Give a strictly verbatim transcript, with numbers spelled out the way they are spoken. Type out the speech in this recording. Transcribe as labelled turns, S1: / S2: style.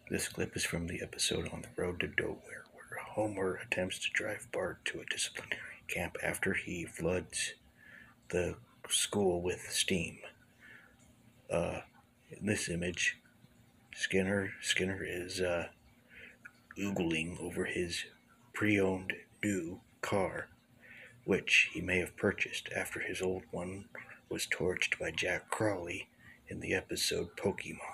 S1: This clip is from the episode On the Road to Nowhere, where Homer attempts to drive Bart to a disciplinary camp after he floods the school with steam. Uh, in this image, Skinner Skinner is uh, oogling over his pre-owned new car, which he may have purchased after his old one was torched by Jack Crawley in the episode Pokemon.